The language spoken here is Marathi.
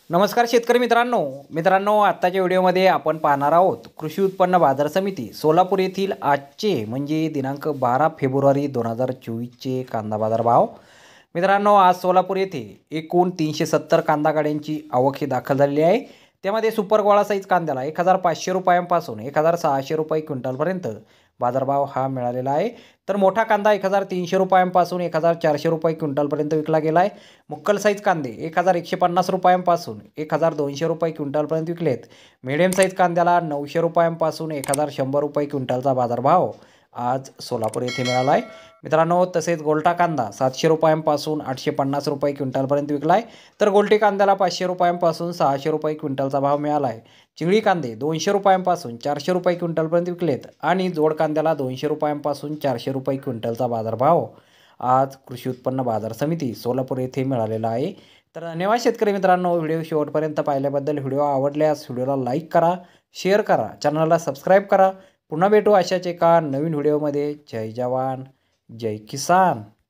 नमस्कार शेतकरी मित्रांनो आत्ताच्या व्हिडिओमध्ये आपण पाहणार आहोत कृषी उत्पन्न बाजार समिती सोलापूर येथील आजचे म्हणजे दिनांक 12 फेब्रुवारी 2024चे कांदा बाजार भाव। मित्रांनो, आज सोलापूर येथे एकूण 370 कांदा गाड्यांची आवक ही दाखल झालेली आहे। त्यामध्ये सुपर गोळा साईज कांद्याला 1500 रुपयांपासून 1600 रुपये क्विंटलपर्यंत बाजारभाव हा मिळालेला आहे। तर मोठा कांदा 1300 रुपयांपासून 1400 रुपये क्विंटलपर्यंत विकला गेला आहे। मुक्कल साईज कांदे 1150 रुपयांपासून 1200 रुपये क्विंटलपर्यंत विकलेत। मीडियम साईज कांद्याला 900 रुपयांपासून 1100 रुपये क्विंटलचा बाजारभाव आज सोलापूर येथे मिळाला आहे। मित्रांनो, तसेच गोल्टा कांदा 700 रुपयांपासून 850 रुपये क्विंटलपर्यंत विकला आहे। तर गोल्टी कांद्याला 500 रुपयांपासून 600 रुपये क्विंटलचा भाव मिळाला आहे। चिंगळी कांदे 200 रुपयांपासून 400 रुपये क्विंटलपर्यंत विकलेत आणि जोड कांद्याला 200 रुपयांपासून 400 रुपये क्विंटलचा बाजारभाव आज कृषी उत्पन्न बाजार समिती सोलापूर येथे मिळालेला आहे। तर धन्यवाद शेतकरी मित्रांनो, व्हिडिओ शेवटपर्यंत पाहिल्याबद्दल। व्हिडिओ आवडल्यास व्हिडिओला लाईक करा, शेअर करा, चॅनलला सबस्क्राईब करा। पुन्हा भेटू अशाच एका नवीन व्हिडिओमध्ये। जय जवान जय किसान।